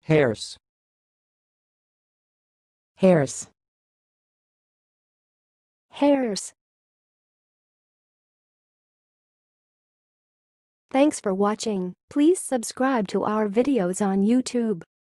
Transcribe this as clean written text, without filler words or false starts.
hairse, hairse, hairse. Thanks for watching. Please subscribe to our videos on YouTube.